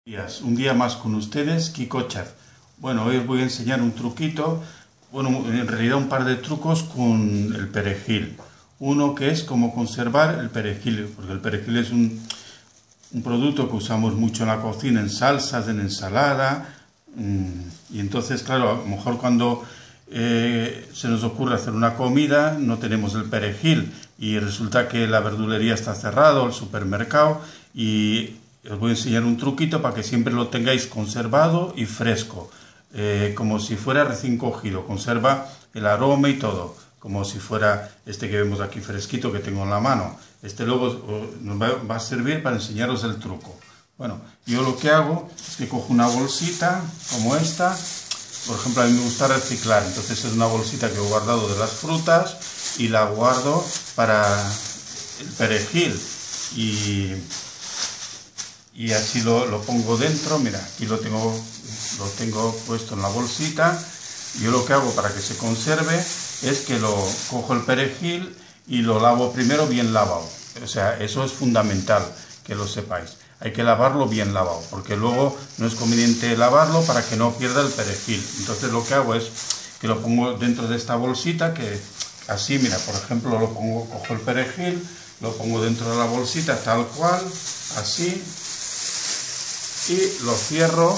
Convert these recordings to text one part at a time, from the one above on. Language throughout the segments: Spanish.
Un día más con ustedes, Kiko Chef. Bueno, hoy os voy a enseñar un truquito, bueno, en realidad un par de trucos con el perejil. Uno que es cómo conservar el perejil, porque el perejil es un producto que usamos mucho en la cocina, en salsas, en ensalada, y entonces, claro, a lo mejor cuando se nos ocurre hacer una comida, no tenemos el perejil, y resulta que la verdulería está cerrada, o el supermercado, y os voy a enseñar un truquito para que siempre lo tengáis conservado y fresco, como si fuera recién cogido. Conserva el aroma y todo, como si fuera este que vemos aquí fresquito que tengo en la mano. Este luego nos va a servir para enseñaros el truco. Bueno, yo lo que hago es que cojo una bolsita como esta. Por ejemplo, a mí me gusta reciclar, entonces es una bolsita que he guardado de las frutas y la guardo para el perejil. Y así lo pongo dentro. Mira, aquí lo tengo puesto en la bolsita. Yo lo que hago para que se conserve es que lo cojo el perejil y lo lavo primero bien lavado. O sea, eso es fundamental que lo sepáis. Hay que lavarlo bien lavado, porque luego no es conveniente lavarlo para que no pierda el perejil. Entonces lo que hago es que lo pongo dentro de esta bolsita, que así, mira, por ejemplo, cojo el perejil, lo pongo dentro de la bolsita tal cual, así, y lo cierro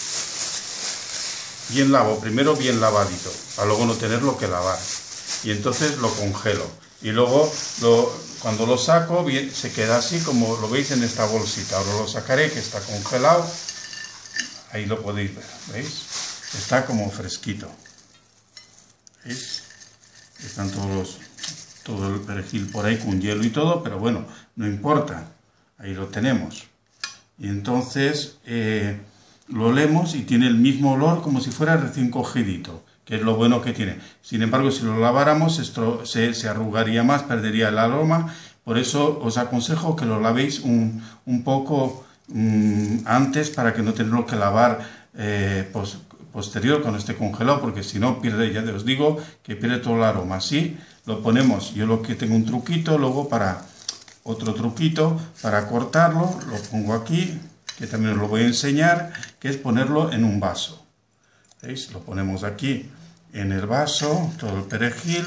bien lavado, primero bien lavadito, para luego no tenerlo que lavar. Y entonces lo congelo. Y luego, cuando lo saco, bien, se queda así como lo veis en esta bolsita. Ahora lo sacaré, que está congelado. Ahí lo podéis ver, ¿veis? Está como fresquito. ¿Veis? Están todo el perejil por ahí con hielo y todo, pero bueno, no importa. Ahí lo tenemos. Y entonces lo olemos y tiene el mismo olor como si fuera recién cogidito, que es lo bueno que tiene. Sin embargo, si lo laváramos, esto se arrugaría más, perdería el aroma. Por eso os aconsejo que lo lavéis un poco antes, para que no tengáis que lavar posterior cuando esté congelado, porque si no pierde, ya os digo, que pierde todo el aroma. Así lo ponemos. Yo lo que tengo un truquito, luego otro truquito para cortarlo, lo pongo aquí, que también os lo voy a enseñar, que es ponerlo en un vaso. ¿Veis? Lo ponemos aquí en el vaso, todo el perejil.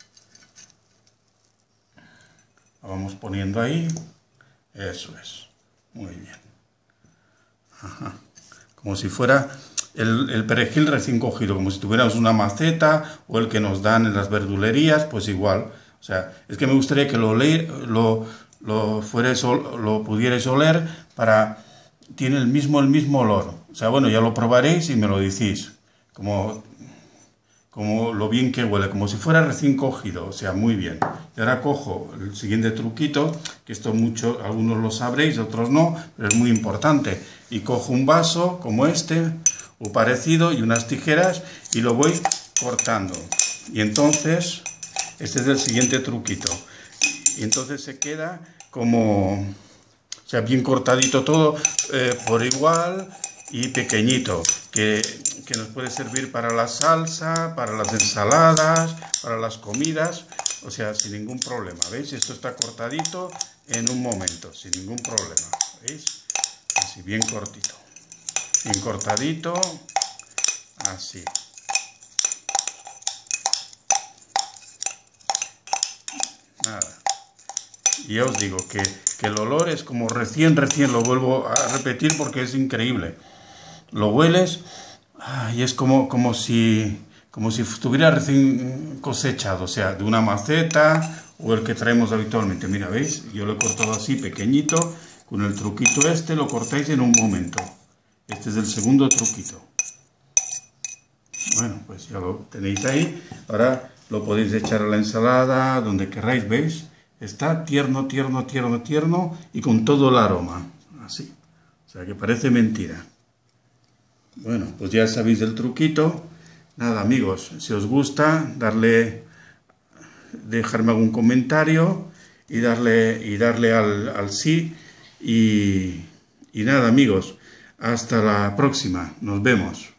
Lo vamos poniendo ahí. Eso es. Muy bien. Ajá. Como si fuera el perejil recién cogido, como si tuviéramos una maceta o el que nos dan en las verdulerías, pues igual. O sea, es que me gustaría que lo pudierais oler tiene el mismo olor. O sea, bueno, ya lo probaréis y me lo decís. Como lo bien que huele, como si fuera recién cogido, o sea, muy bien. Y ahora cojo el siguiente truquito, que esto algunos lo sabréis, otros no, pero es muy importante. Y cojo un vaso como este, o parecido, y unas tijeras, y lo voy cortando. Y entonces, este es el siguiente truquito. Y entonces se queda como, o sea, bien cortadito todo, por igual y pequeñito, que nos puede servir para la salsa, para las ensaladas, para las comidas, o sea, sin ningún problema. ¿Veis? Esto está cortadito en un momento, sin ningún problema. ¿Veis? Así, bien cortito, bien cortadito, así. Nada. Y ya os digo que el olor es como recién, lo vuelvo a repetir porque es increíble. Lo hueles y es como si estuviera recién cosechado, o sea, de una maceta o el que traemos habitualmente. Mira, ¿veis? Yo lo he cortado así, pequeñito, con el truquito este, lo cortáis en un momento. Este es el segundo truquito. Bueno, pues ya lo tenéis ahí. Ahora lo podéis echar a la ensalada, donde queráis, ¿veis? Está tierno y con todo el aroma, así. O sea, que parece mentira. Bueno, pues ya sabéis el truquito. Nada, amigos, si os gusta, dejarme algún comentario y darle al sí. Y nada, amigos, hasta la próxima. Nos vemos.